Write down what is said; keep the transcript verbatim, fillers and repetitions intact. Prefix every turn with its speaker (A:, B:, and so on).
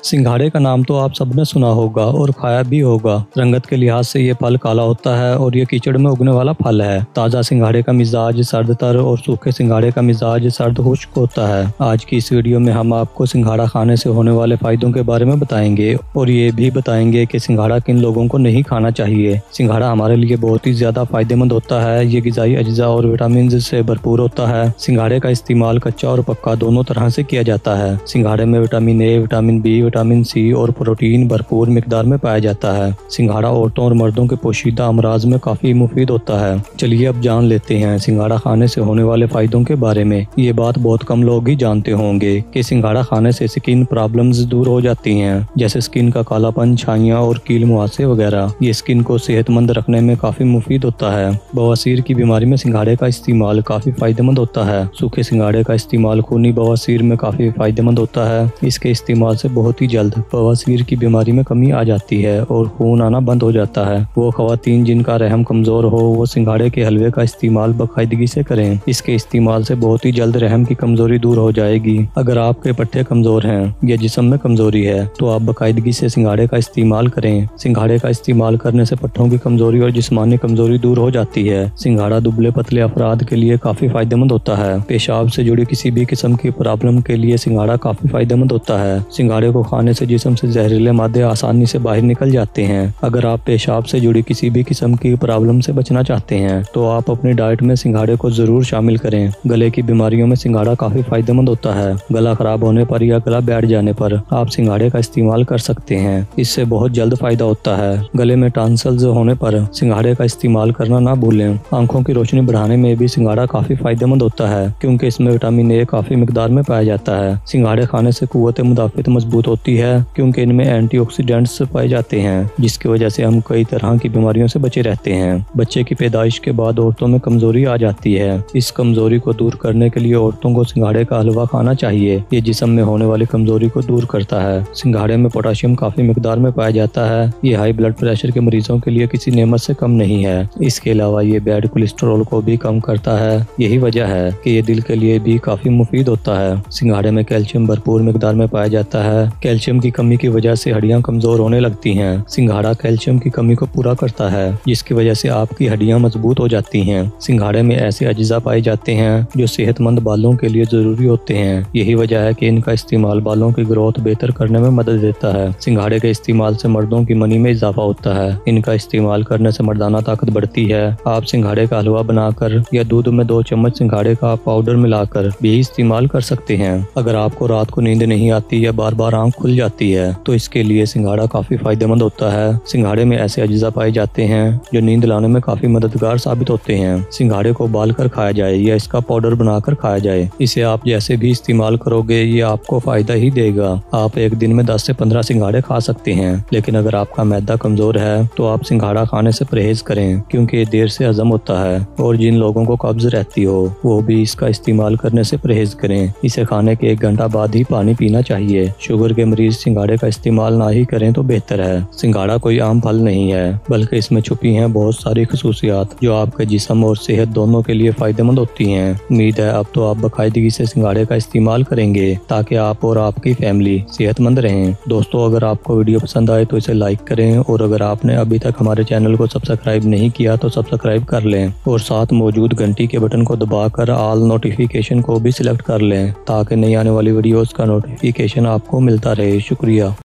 A: सिंघाड़े का नाम तो आप सबने सुना होगा और खाया भी होगा। रंगत के लिहाज से ये फल काला होता है और ये कीचड़ में उगने वाला फल है। ताज़ा सिंघाड़े का मिजाज सर्द तर और सूखे सिंघाड़े का मिजाज सर्द खुश्क होता है। आज की इस वीडियो में हम आपको सिंघाड़ा खाने से होने वाले फायदों के बारे में बताएंगे और ये भी बताएंगे कि सिंघाड़ा किन लोगों को नहीं खाना चाहिए। सिंघाड़ा हमारे लिए बहुत ही ज्यादा फायदेमंद होता है। ये गिजाई अज्जा और विटामिन से भरपूर होता है। सिंघाड़े का इस्तेमाल कच्चा और पक्का दोनों तरह से किया जाता है। सिंघाड़े में vitamin A, vitamin B, vitamin C और प्रोटीन भरपूर मिकदार में पाया जाता है। सिंघाड़ा औरतों और मर्दों के पोशीदा अमराज में काफी मुफीद होता है। चलिए अब जान लेते हैं सिंघाड़ा खाने से होने वाले फायदों के बारे में। ये बात बहुत कम लोग ही जानते होंगे कि सिंघाड़ा खाने से स्किन प्रॉब्लम्स दूर हो जाती हैं, जैसे स्किन का कालापन, छाइयाँ और कील मुहासे वगैरह। ये स्किन को सेहतमंद रखने में काफी मुफीद होता है। बवासीर की बीमारी में सिंघाड़े का इस्तेमाल काफी फायदेमंद होता है। सूखे सिंघाड़े का इस्तेमाल खूनी बवासीर में काफी फायदेमंद होता है। इसके इस्तेमाल से बहुत ही जल्द बवासीर की बीमारी में कमी आ जाती है और खून आना बंद हो जाता है। वो खवातीन जिनका रहम कमजोर हो वो सिंघाड़े के हलवे का इस्तेमाल बाकायदगी से करें। इसके इस्तेमाल से बहुत ही जल्द रहम की कमजोरी दूर हो जाएगी। अगर आपके पट्टे कमजोर हैं या जिस्म में कमजोरी है तो आप बाकायदगी से सिंघाड़े का इस्तेमाल करें। सिंघाड़े का इस्तेमाल करने से पट्टों की कमजोरी और जिस्मानी कमजोरी दूर हो जाती है। सिंघाड़ा दुबले पतले अफराद के लिए काफी फायदेमंद होता है। पेशाब से जुड़ी किसी भी किस्म की प्रॉब्लम के लिए सिंघाड़ा काफी फायदेमंद होता है। सिंघाड़े को खाने से जिस्म से जहरीले मादे आसानी से बाहर निकल जाते हैं। अगर आप पेशाब से जुड़ी किसी भी किस्म की प्रॉब्लम से बचना चाहते हैं तो आप अपनी डाइट में सिंघाड़े को जरूर शामिल करें। गले की बीमारियों में सिंघाड़ा काफी फायदेमंद होता है। गला खराब होने पर या गला बैठ जाने पर आप सिंघाड़े का इस्तेमाल कर सकते हैं। इससे बहुत जल्द फायदा होता है। गले में टॉन्सिल्स होने पर सिंघाड़े का इस्तेमाल करना ना भूलें। आंखों की रोशनी बढ़ाने में भी सिंघाड़ा काफी फायदेमंद होता है क्योंकि इसमें विटामिन ए काफी मिकदार में पाया जाता है। सिंघाड़े खाने से कुव्वत मुदाफियत मजबूत होती है क्योंकि इनमें एंटीऑक्सीडेंट्स पाए जाते हैं, जिसकी वजह से हम कई तरह की बीमारियों से बचे रहते हैं। बच्चे की पैदाइश के बाद औरतों में कमजोरी आ जाती है। इस कमजोरी को दूर करने के लिए औरतों को सिंघाड़े का हलवा खाना चाहिए। ये जिस्म में होने वाली कमजोरी को दूर करता है। सिंघाड़े में पोटाशियम काफी मिकदार में पाया जाता है। ये हाई ब्लड प्रेशर के मरीजों के लिए किसी नेमत से कम नहीं है। इसके अलावा ये बैड कोलेस्ट्रॉल को भी कम करता है। यही वजह है कि ये दिल के लिए भी काफी मुफीद होता है। सिंघाड़े में कैल्शियम भरपूर मिकदार में पाया जाता है। कैल्शियम की कमी की वजह से हड्डियां कमजोर होने लगती हैं। सिंघाड़ा कैल्शियम की कमी को पूरा करता है, जिसकी वजह से आपकी हड्डियां मजबूत हो जाती हैं। सिंघाड़े में ऐसे अज्जा पाए जाते हैं जो सेहतमंद बालों के लिए जरूरी होते हैं। यही वजह है कि इनका इस्तेमाल बालों की ग्रोथ बेहतर करने में मदद देता है। सिंघाड़े के इस्तेमाल से मर्दों की मनी में इजाफा होता है। इनका इस्तेमाल करने से मर्दाना ताकत बढ़ती है। आप सिंघाड़े का हलवा बनाकर या दूध में दो चम्मच सिंघाड़े का पाउडर मिलाकर भी इस्तेमाल कर सकते हैं। अगर आपको रात को नींद नहीं आती या बार बार आंख खुल जाती है तो इसके लिए सिंघाड़ा काफी फायदेमंद होता है। सिंघाड़े में ऐसे अज्जा पाए जाते हैं जो नींद लाने में काफी मददगार साबित होते हैं। सिंघाड़े को उबाल कर खाया जाए या इसका पाउडर बनाकर खाया जाए। इसे आप जैसे भी इस्तेमाल करोगे ये आपको फायदा ही देगा। आप एक दिन में दस से पंद्रह सिंघाड़े खा सकते हैं, लेकिन अगर आपका मैदा कमजोर है तो आप सिंघाड़ा खाने से परहेज करें क्योंकि ये देर से हजम होता है। और जिन लोगों को कब्ज रहती हो वो भी इसका इस्तेमाल करने से परहेज करें। इसे खाने के एक घंटा बाद ही पानी पीना चाहिए। शुगर के मरीज सिंघाड़े का इस्तेमाल ना ही करें तो बेहतर है। सिंघाड़ा कोई आम फल नहीं है बल्कि इसमें छुपी हैं बहुत सारी खसूसियात जो आपके जिस्म और सेहत दोनों के लिए फायदेमंद होती हैं। उम्मीद है अब तो आप बाकायदगी से सिंघाड़े का इस्तेमाल करेंगे ताकि आप और आपकी फैमिली सेहतमंद रहें। दोस्तों, अगर आपको वीडियो पसंद आए तो इसे लाइक करें और अगर आपने अभी तक हमारे चैनल को सब्सक्राइब नहीं किया तो सब्सक्राइब कर लें और साथ मौजूद घंटी के बटन को दबाकर ऑल नोटिफिकेशन को भी सिलेक्ट कर लें ताकि नई आने वाली वीडियोस का नोटिफिकेशन आपको मिलता रहे। शुक्रिया।